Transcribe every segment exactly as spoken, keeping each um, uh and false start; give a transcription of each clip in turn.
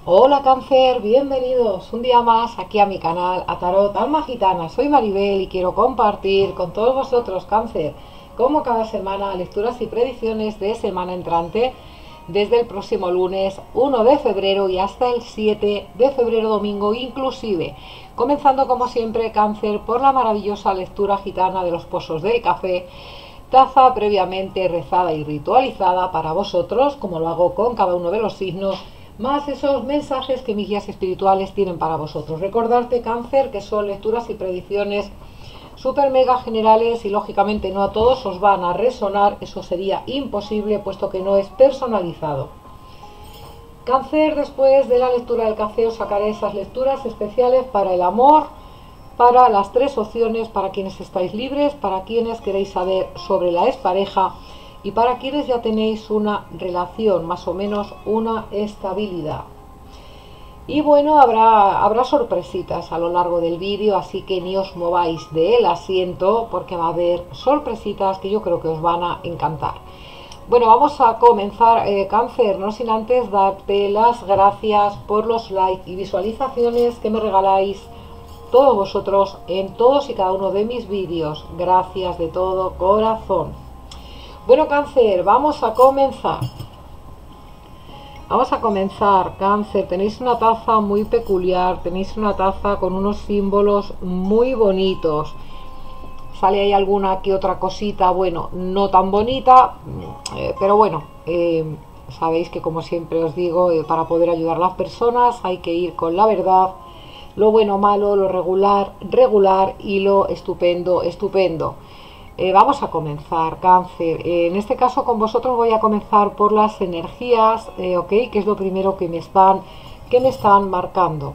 Hola Cáncer, bienvenidos un día más aquí a mi canal, a Tarot Alma Gitana. Soy Maribel y quiero compartir con todos vosotros, Cáncer, como cada semana, lecturas y predicciones de semana entrante desde el próximo lunes uno de febrero y hasta el siete de febrero, domingo inclusive. Comenzando como siempre, Cáncer, por la maravillosa lectura gitana de los pozos del café, taza previamente rezada y ritualizada para vosotros, como lo hago con cada uno de los signos, más esos mensajes que mis guías espirituales tienen para vosotros. Recordarte, Cáncer, que son lecturas y predicciones super mega generales y lógicamente no a todos os van a resonar, eso sería imposible puesto que no es personalizado. Cáncer, después de la lectura del café os sacaré esas lecturas especiales para el amor, para las tres opciones, para quienes estáis libres, para quienes queréis saber sobre la expareja y para quienes ya tenéis una relación, más o menos una estabilidad. Y bueno, habrá, habrá sorpresitas a lo largo del vídeo, así que ni os mováis del asiento porque va a haber sorpresitas que yo creo que os van a encantar. Bueno, vamos a comenzar, eh, Cáncer, no sin antes darte las gracias por los likes y visualizaciones que me regaláis todos vosotros en todos y cada uno de mis vídeos. Gracias de todo corazón. Bueno, Cáncer, vamos a comenzar. Vamos a comenzar, Cáncer. Tenéis una taza muy peculiar, tenéis una taza con unos símbolos muy bonitos. Sale ahí alguna que otra cosita, bueno, no tan bonita, eh, pero bueno, eh, sabéis que como siempre os digo, eh, para poder ayudar a las personas hay que ir con la verdad, lo bueno, malo, lo regular, regular y lo estupendo, estupendo. Eh, vamos a comenzar, Cáncer. Eh, en este caso con vosotros voy a comenzar por las energías, eh, ok, que es lo primero que me están, que me están marcando.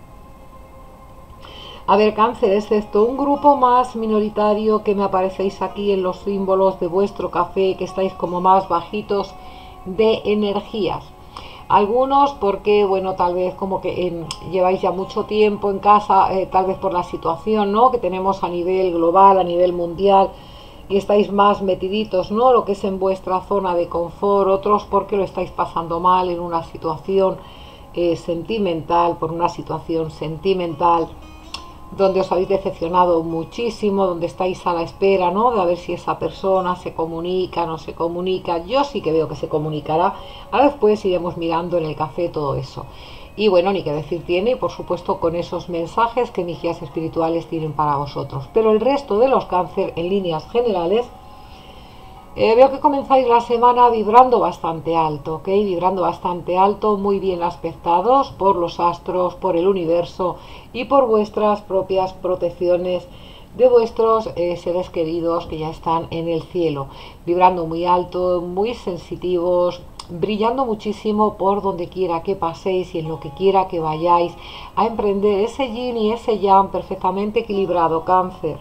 A ver, Cáncer, excepto un grupo más minoritario que me aparecéis aquí en los símbolos de vuestro café, que estáis como más bajitos de energías. Algunos porque, bueno, tal vez como que eh, lleváis ya mucho tiempo en casa, eh, tal vez por la situación, ¿no?, que tenemos a nivel global, a nivel mundial, y estáis más metiditos, ¿no?, lo que es en vuestra zona de confort. Otros porque lo estáis pasando mal en una situación eh, sentimental, por una situación sentimental donde os habéis decepcionado muchísimo, donde estáis a la espera, ¿no?, de a ver si esa persona se comunica, no se comunica. Yo sí que veo que se comunicará. Ahora después iremos mirando en el café todo eso. Y bueno, ni que decir tiene, y por supuesto con esos mensajes que mis guías espirituales tienen para vosotros. Pero el resto de los Cáncer, en líneas generales, Eh, veo que comenzáis la semana vibrando bastante alto, ¿ok? Vibrando bastante alto, muy bien aspectados por los astros, por el universo y por vuestras propias protecciones de vuestros eh, seres queridos que ya están en el cielo. Vibrando muy alto, muy sensitivos, brillando muchísimo por donde quiera que paséis y en lo que quiera que vayáis a emprender. Ese yin y ese yang perfectamente equilibrado, Cáncer.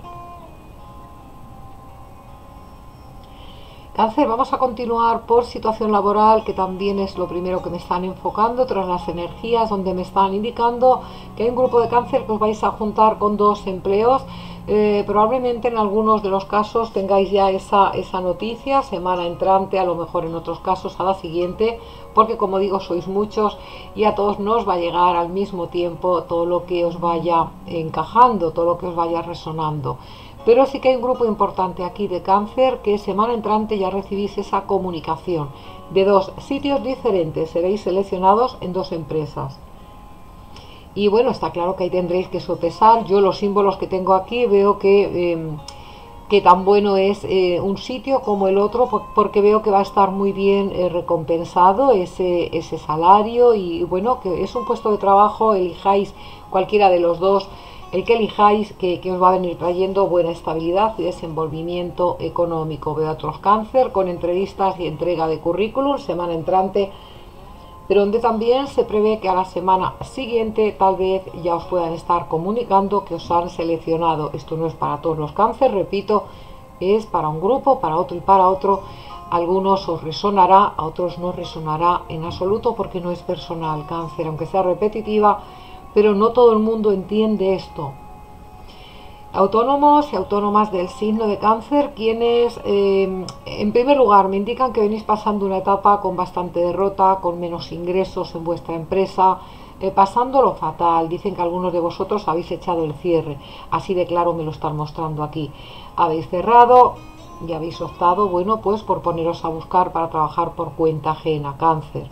Cáncer, vamos a continuar por situación laboral, que también es lo primero que me están enfocando tras las energías, donde me están indicando que hay un grupo de Cáncer que os vais a juntar con dos empleos. Eh, probablemente en algunos de los casos tengáis ya esa, esa noticia semana entrante, a lo mejor en otros casos a la siguiente, porque como digo, sois muchos y a todos no os va a llegar al mismo tiempo todo lo que os vaya encajando, todo lo que os vaya resonando. Pero sí que hay un grupo importante aquí de Cáncer que semana entrante ya recibís esa comunicación de dos sitios diferentes, seréis seleccionados en dos empresas. Y bueno, está claro que ahí tendréis que sopesar. Yo los símbolos que tengo aquí veo que, eh, que tan bueno es eh, un sitio como el otro, porque veo que va a estar muy bien eh, recompensado ese, ese salario, y bueno, que es un puesto de trabajo, elijáis cualquiera de los dos, el que elijáis, que, que os va a venir trayendo buena estabilidad y desenvolvimiento económico. Veo a otros Cáncer con entrevistas y entrega de currículum semana entrante, pero donde también se prevé que a la semana siguiente tal vez ya os puedan estar comunicando que os han seleccionado. Esto no es para todos los Cáncer, repito, es para un grupo, para otro y para otro. Algunos os resonará, a otros no resonará en absoluto porque no es personal, Cáncer, aunque sea repetitiva, pero no todo el mundo entiende esto. Autónomos y autónomas del signo de Cáncer, quienes eh, en primer lugar me indican que venís pasando una etapa con bastante derrota, con menos ingresos en vuestra empresa, eh, pasándolo fatal. Dicen que algunos de vosotros habéis echado el cierre, así de claro me lo están mostrando aquí. Habéis cerrado y habéis optado, bueno, pues por poneros a buscar para trabajar por cuenta ajena, Cáncer.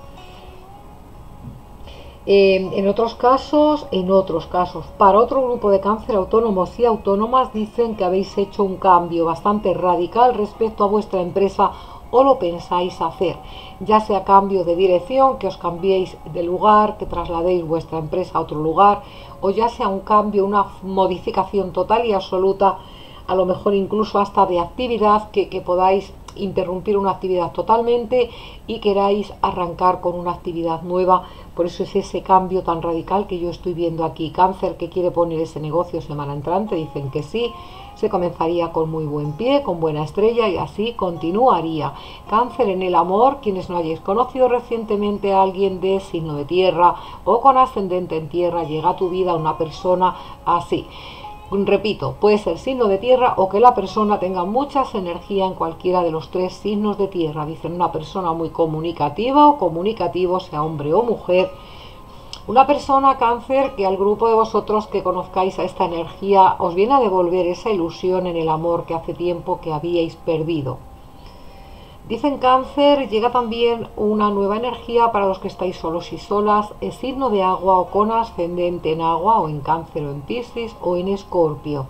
Eh, en otros casos, en otros casos, para otro grupo de Cáncer, autónomos y autónomas, dicen que habéis hecho un cambio bastante radical respecto a vuestra empresa o lo pensáis hacer, ya sea cambio de dirección, que os cambiéis de lugar, que trasladéis vuestra empresa a otro lugar, o ya sea un cambio, una modificación total y absoluta, a lo mejor incluso hasta de actividad, que, que podáis interrumpir una actividad totalmente y queráis arrancar con una actividad nueva. Por eso es ese cambio tan radical que yo estoy viendo aquí. Cáncer, que quiere poner ese negocio semana entrante, dicen que sí, se comenzaría con muy buen pie, con buena estrella, y así continuaría. Cáncer, en el amor, quienes no hayáis conocido recientemente a alguien de signo de tierra o con ascendente en tierra, llega a tu vida una persona así. Repito, puede ser signo de tierra o que la persona tenga muchas energías en cualquiera de los tres signos de tierra. Dicen una persona muy comunicativa o comunicativo, sea hombre o mujer. Una persona, Cáncer, que al grupo de vosotros que conozcáis a esta energía os viene a devolver esa ilusión en el amor que hace tiempo que habíais perdido. Dicen Cáncer, llega también una nueva energía para los que estáis solos y solas, es signo de agua o con ascendente en agua, o en Cáncer o en Piscis o en Escorpio.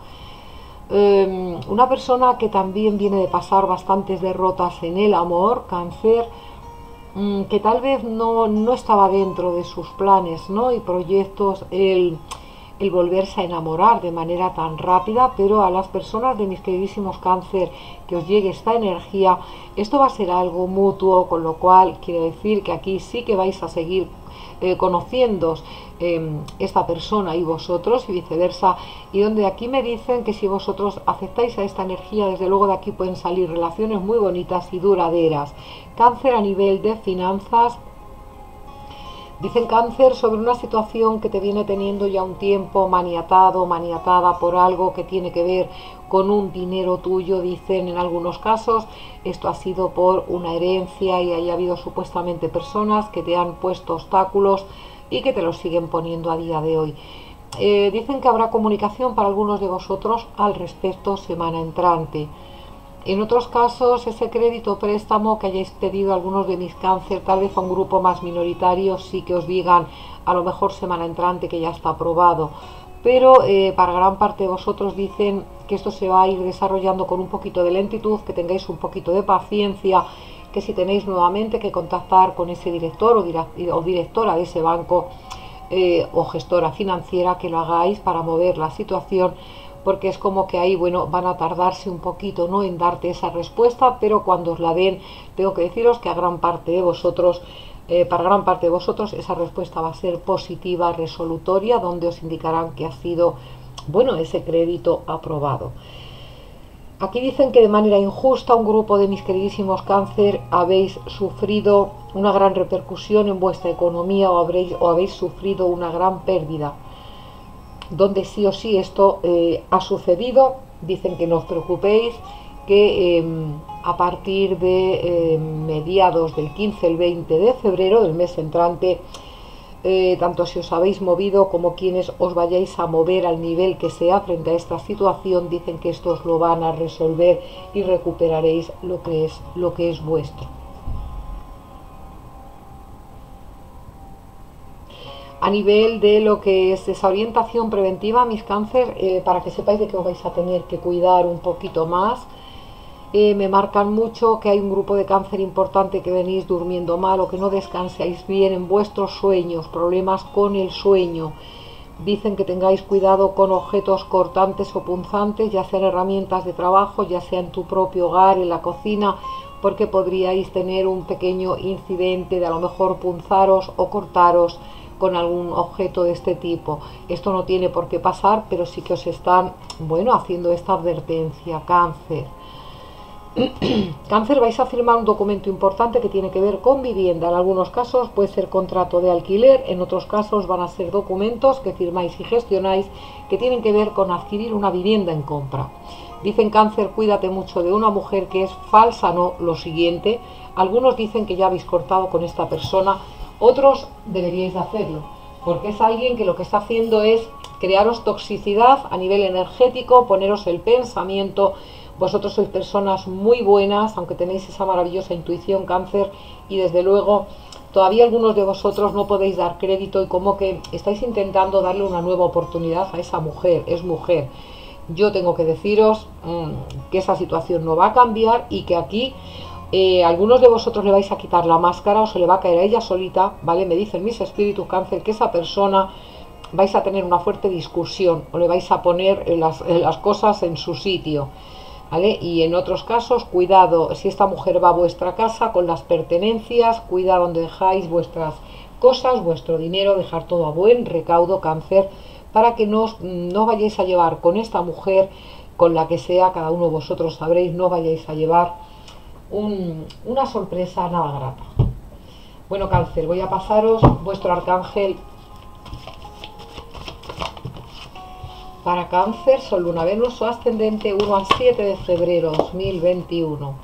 Eh, una persona que también viene de pasar bastantes derrotas en el amor, Cáncer, mmm, que tal vez no, no estaba dentro de sus planes, ¿no?, y proyectos el... el volverse a enamorar de manera tan rápida, pero a las personas de mis queridísimos Cáncer que os llegue esta energía, esto va a ser algo mutuo, con lo cual quiere decir que aquí sí que vais a seguir eh, conociéndoos eh, esta persona y vosotros, y viceversa, y donde aquí me dicen que si vosotros aceptáis a esta energía, desde luego de aquí pueden salir relaciones muy bonitas y duraderas. Cáncer, a nivel de finanzas, dicen Cáncer, sobre una situación que te viene teniendo ya un tiempo maniatado, maniatada por algo que tiene que ver con un dinero tuyo. Dicen en algunos casos esto ha sido por una herencia y haya habido supuestamente personas que te han puesto obstáculos y que te los siguen poniendo a día de hoy. Eh, dicen que habrá comunicación para algunos de vosotros al respecto semana entrante. En otros casos, ese crédito o préstamo que hayáis pedido algunos de mis Cáncer, tal vez a un grupo más minoritario, sí que os digan a lo mejor semana entrante que ya está aprobado. Pero eh, para gran parte de vosotros dicen que esto se va a ir desarrollando con un poquito de lentitud, que tengáis un poquito de paciencia, que si tenéis nuevamente que contactar con ese director o, direct o directora de ese banco eh, o gestora financiera, que lo hagáis para mover la situación, porque es como que ahí, bueno, van a tardarse un poquito, ¿no?, en darte esa respuesta, pero cuando os la den, tengo que deciros que a gran parte de vosotros, eh, para gran parte de vosotros, esa respuesta va a ser positiva, resolutoria, donde os indicarán que ha sido, bueno, ese crédito aprobado. Aquí dicen que de manera injusta un grupo de mis queridísimos Cáncer habéis sufrido una gran repercusión en vuestra economía, o habréis, o habéis sufrido una gran pérdida, donde sí o sí esto eh, ha sucedido. Dicen que no os preocupéis, que eh, a partir de eh, mediados del quince al veinte de febrero del mes entrante, eh, tanto si os habéis movido como quienes os vayáis a mover al nivel que sea frente a esta situación, dicen que esto os lo van a resolver y recuperaréis lo que es, lo que es vuestro. A nivel de lo que es esa orientación preventiva, mis Cáncer, eh, para que sepáis de que os vais a tener que cuidar un poquito más, eh, me marcan mucho que hay un grupo de Cáncer importante que venís durmiendo mal o que no descansáis bien en vuestros sueños, problemas con el sueño. Dicen que tengáis cuidado con objetos cortantes o punzantes, ya sean herramientas de trabajo, ya sea en tu propio hogar, en la cocina, porque podríais tener un pequeño incidente de a lo mejor punzaros o cortaros con algún objeto de este tipo. Esto no tiene por qué pasar, pero sí que os están, bueno, haciendo esta advertencia, Cáncer. Cáncer, vais a firmar un documento importante que tiene que ver con vivienda. En algunos casos puede ser contrato de alquiler, en otros casos van a ser documentos que firmáis y gestionáis que tienen que ver con adquirir una vivienda en compra. Dicen Cáncer, cuídate mucho de una mujer que es falsa, no lo siguiente. Algunos dicen que ya habéis cortado con esta persona, otros deberíais de hacerlo, porque es alguien que lo que está haciendo es crearos toxicidad a nivel energético, poneros el pensamiento. Vosotros sois personas muy buenas, aunque tenéis esa maravillosa intuición, Cáncer, y desde luego todavía algunos de vosotros no podéis dar crédito y como que estáis intentando darle una nueva oportunidad a esa mujer, es mujer. Yo tengo que deciros mmm, que esa situación no va a cambiar y que aquí eh, algunos de vosotros le vais a quitar la máscara o se le va a caer a ella solita, ¿vale? Me dicen mis espíritus, Cáncer, que esa persona vais a tener una fuerte discusión o le vais a poner las, las cosas en su sitio, ¿vale? Y en otros casos, cuidado, si esta mujer va a vuestra casa con las pertenencias, cuidado donde dejáis vuestras cosas, vuestro dinero, dejar todo a buen recaudo, Cáncer, para que no, no vayáis a llevar con esta mujer, con la que sea, cada uno de vosotros sabréis, no vayáis a llevar un, una sorpresa nada grata. Bueno, Cáncer, voy a pasaros vuestro arcángel para Cáncer, Sol, Luna, Venus o ascendente, uno al siete de febrero dos mil veintiuno.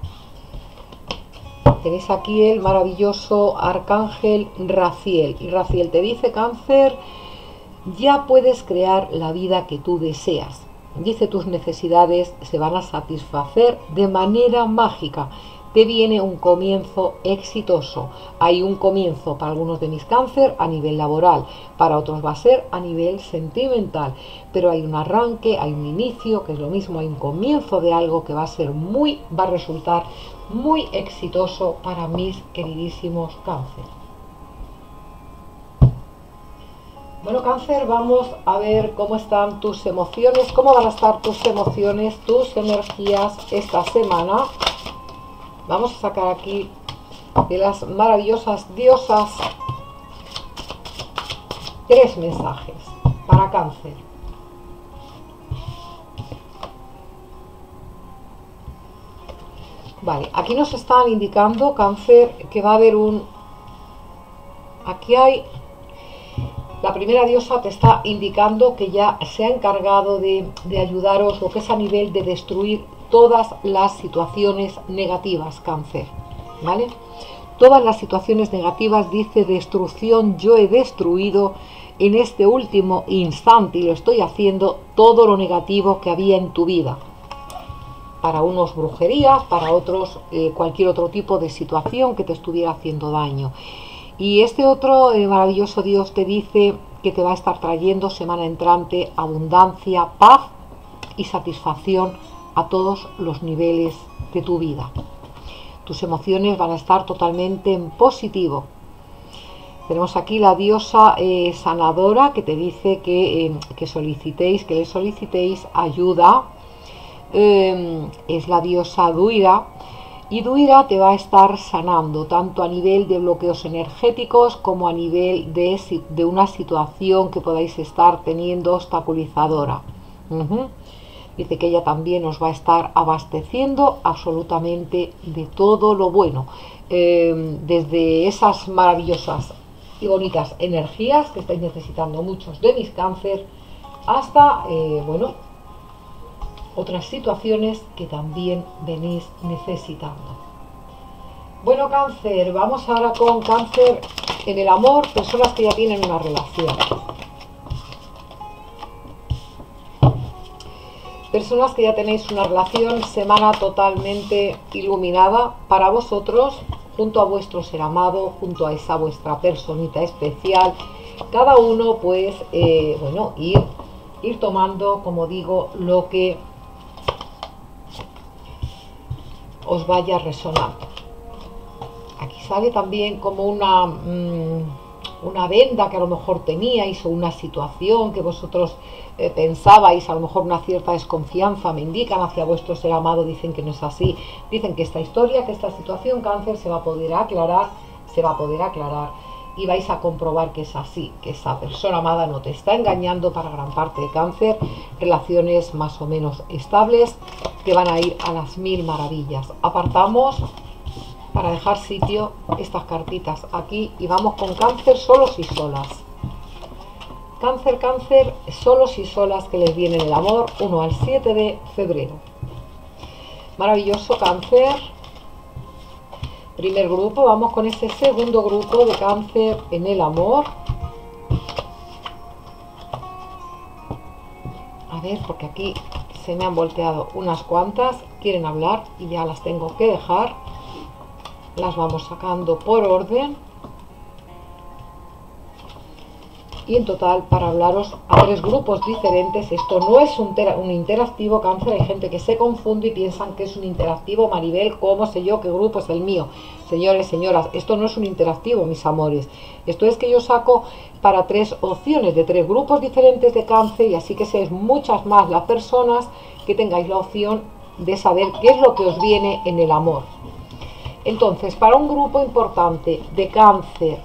Tenéis aquí el maravilloso arcángel Raziel. Y Raziel te dice, Cáncer, ya puedes crear la vida que tú deseas. Dice, tus necesidades se van a satisfacer de manera mágica. Te viene un comienzo exitoso. Hay un comienzo para algunos de mis Cáncer a nivel laboral, para otros va a ser a nivel sentimental, pero hay un arranque, hay un inicio, que es lo mismo, hay un comienzo de algo que va a ser muy, va a resultar muy exitoso para mis queridísimos Cáncer. Bueno, Cáncer, vamos a ver cómo están tus emociones, cómo van a estar tus emociones, tus energías esta semana. Vamos a sacar aquí de las maravillosas diosas tres mensajes para Cáncer. Vale, aquí nos están indicando, Cáncer, que va a haber un... Aquí hay... La primera diosa te está indicando que ya se ha encargado de, de ayudaros, lo que es a nivel de destruir todas las situaciones negativas, Cáncer, ¿vale? Todas las situaciones negativas, dice destrucción, yo he destruido en este último instante y lo estoy haciendo todo lo negativo que había en tu vida. Para unos brujería, para otros eh, cualquier otro tipo de situación que te estuviera haciendo daño. Y este otro eh, maravilloso Dios te dice que te va a estar trayendo semana entrante abundancia, paz y satisfacción a todos los niveles de tu vida. Tus emociones van a estar totalmente en positivo. Tenemos aquí la diosa eh, sanadora que te dice que, eh, que solicitéis, que le solicitéis ayuda. Eh, es la diosa Duira. Y Duira te va a estar sanando tanto a nivel de bloqueos energéticos como a nivel de, de una situación que podáis estar teniendo obstaculizadora. Uh-huh. Dice que ella también os va a estar abasteciendo absolutamente de todo lo bueno. Eh, desde esas maravillosas y bonitas energías que estáis necesitando muchos de mis Cáncer hasta, eh, bueno, otras situaciones que también venís necesitando. Bueno, Cáncer, vamos ahora con Cáncer en el amor, personas que ya tienen una relación. Personas que ya tenéis una relación, semana totalmente iluminada para vosotros, junto a vuestro ser amado, junto a esa vuestra personita especial. Cada uno, pues, eh, bueno, ir, ir tomando, como digo, lo que os vaya resonando. Aquí sale también como una mmm, una venda que a lo mejor teníais o una situación que vosotros eh, pensabais, a lo mejor una cierta desconfianza, me indican hacia vuestro ser amado, dicen que no es así, dicen que esta historia, que esta situación, Cáncer, se va a poder aclarar, se va a poder aclarar y vais a comprobar que es así, que esa persona amada no te está engañando para gran parte de Cáncer, relaciones más o menos estables que van a ir a las mil maravillas. Apartamos para dejar sitio estas cartitas aquí y vamos con Cáncer, solos y solas. Cáncer, Cáncer, solos y solas, que les viene el amor, uno al siete de febrero. Maravilloso, Cáncer. Primer grupo, vamos con ese segundo grupo de Cáncer en el amor. A ver, porque aquí se me han volteado unas cuantas, quieren hablar y ya las tengo que dejar. Las vamos sacando por orden. Y en total, para hablaros a tres grupos diferentes, esto no es un, un interactivo, Cáncer. Hay gente que se confunde y piensan que es un interactivo. Maribel, ¿cómo sé yo qué grupo es el mío? Señores, señoras, esto no es un interactivo, mis amores. Esto es que yo saco para tres opciones de tres grupos diferentes de Cáncer, y así que seáis muchas más las personas que tengáis la opción de saber qué es lo que os viene en el amor. Entonces, para un grupo importante de Cáncer,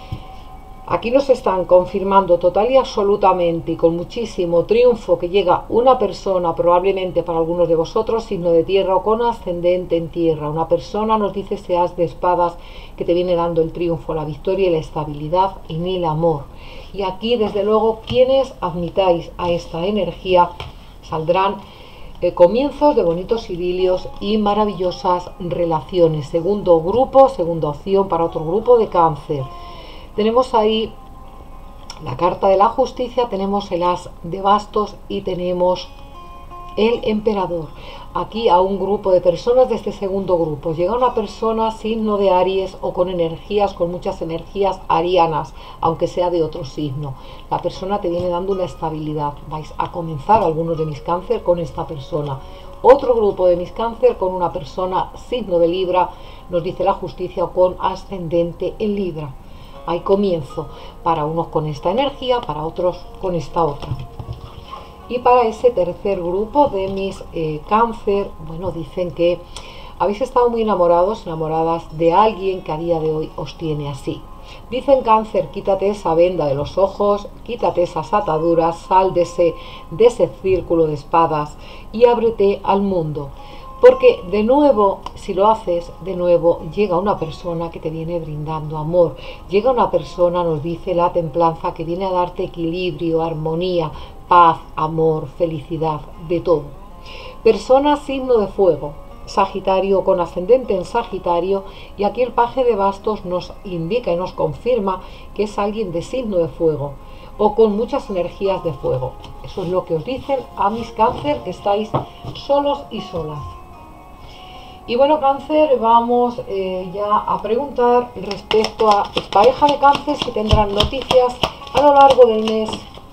aquí nos están confirmando total y absolutamente y con muchísimo triunfo que llega una persona, probablemente para algunos de vosotros, signo de tierra o con ascendente en tierra. Una persona, nos dice ese as de espadas, que te viene dando el triunfo, la victoria y la estabilidad en el amor. Y aquí, desde luego, quienes admitáis a esta energía, saldrán eh, comienzos de bonitos idilios y maravillosas relaciones. Segundo grupo, segunda opción para otro grupo de Cáncer. Tenemos ahí la carta de la justicia, tenemos el as de bastos y tenemos el emperador. Aquí a un grupo de personas de este segundo grupo llega una persona signo de Aries o con energías, con muchas energías arianas, aunque sea de otro signo. La persona te viene dando una estabilidad. Vais a comenzar, algunos de mis Cáncer, con esta persona. Otro grupo de mis Cáncer con una persona signo de Libra, nos dice la justicia, o con ascendente en Libra. Hay comienzo, para unos con esta energía, para otros con esta otra. Y para ese tercer grupo de mis eh, Cáncer, bueno, dicen que habéis estado muy enamorados, enamoradas de alguien que a día de hoy os tiene así. Dicen Cáncer, quítate esa venda de los ojos, quítate esas ataduras, sal de ese, de ese círculo de espadas y ábrete al mundo. Porque de nuevo, si lo haces, de nuevo llega una persona que te viene brindando amor. Llega una persona, nos dice la templanza, que viene a darte equilibrio, armonía, paz, amor, felicidad, de todo. Persona signo de fuego, Sagitario con ascendente en Sagitario, y aquí el paje de bastos nos indica y nos confirma que es alguien de signo de fuego o con muchas energías de fuego. Eso es lo que os dicen a mis Cáncer, que estáis solos y solas. Y bueno, Cáncer, vamos eh, ya a preguntar respecto a pareja de Cáncer si tendrán noticias a lo largo del mes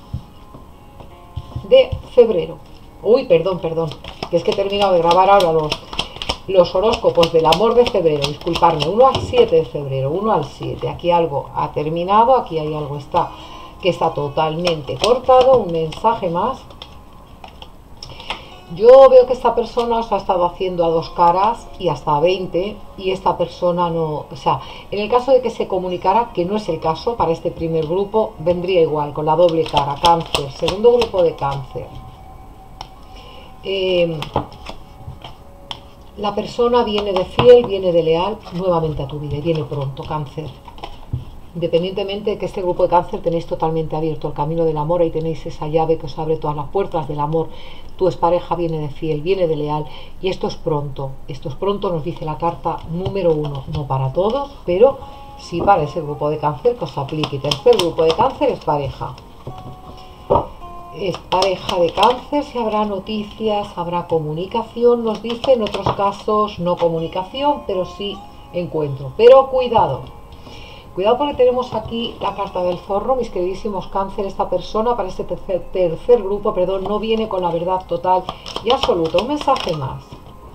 de febrero. Uy, perdón, perdón, que es que he terminado de grabar ahora los, los horóscopos del amor de febrero. Disculparme, uno al siete de febrero, uno al siete. Aquí algo ha terminado, aquí hay algo está que está totalmente cortado. Un mensaje más. Yo veo que esta persona os ha estado haciendo a dos caras y hasta a veinte, y esta persona no, o sea, en el caso de que se comunicara, que no es el caso para este primer grupo, vendría igual, con la doble cara. Cáncer, segundo grupo de Cáncer. Eh, la persona viene de fiel, viene de leal nuevamente a tu vida y viene pronto, Cáncer. Independientemente de que este grupo de Cáncer tenéis totalmente abierto el camino del amor, ahí tenéis esa llave que os abre todas las puertas del amor. Tu expareja viene de fiel, viene de leal, y esto es pronto. Esto es pronto, nos dice la carta número uno. No para todos, pero sí para ese grupo de Cáncer que os aplique. Tercer grupo de Cáncer es pareja. Es pareja de Cáncer, si habrá noticias, habrá comunicación, nos dice. En otros casos no comunicación, pero sí encuentro. Pero cuidado. Cuidado, porque tenemos aquí la carta del zorro, mis queridísimos Cáncer. Esta persona para este tercer, tercer grupo, perdón, no viene con la verdad total y absoluta. Un mensaje más.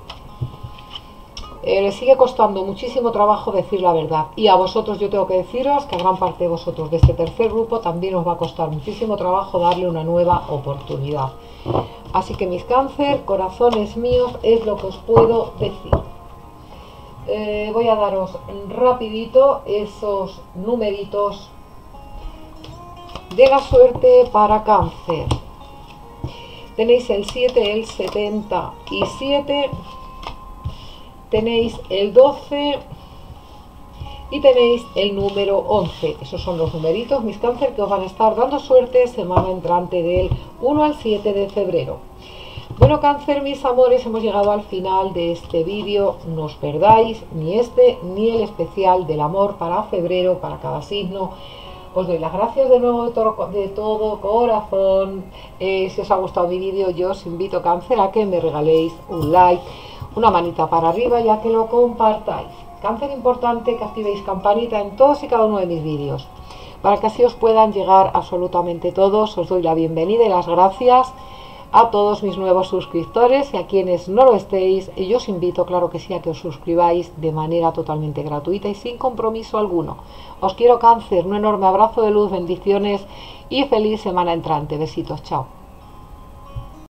Eh, le sigue costando muchísimo trabajo decir la verdad. Y a vosotros yo tengo que deciros que a gran parte de vosotros de este tercer grupo también os va a costar muchísimo trabajo darle una nueva oportunidad. Así que mis Cáncer, corazones míos, es lo que os puedo decir. Eh, voy a daros rapidito esos numeritos de la suerte para Cáncer. tenéis el siete, el setenta y siete, tenéis el doce y tenéis el número once. Esos son los numeritos, mis cáncer, que os van a estar dando suerte semana entrante del uno al siete de febrero. Bueno, cáncer, mis amores, hemos llegado al final de este vídeo. No os perdáis ni este ni el especial del amor para febrero, para cada signo. Os doy las gracias de nuevo de todo, de todo corazón. Eh, si os ha gustado mi vídeo, yo os invito, cáncer, a que me regaléis un like, una manita para arriba, ya que lo compartáis. Cáncer, importante que activéis campanita en todos y cada uno de mis vídeos, para que así os puedan llegar absolutamente todos. Os doy la bienvenida y las gracias a todos mis nuevos suscriptores, y a quienes no lo estéis, y yo os invito, claro que sí, a que os suscribáis de manera totalmente gratuita y sin compromiso alguno. Os quiero, cáncer, un enorme abrazo de luz, bendiciones y feliz semana entrante. Besitos, chao.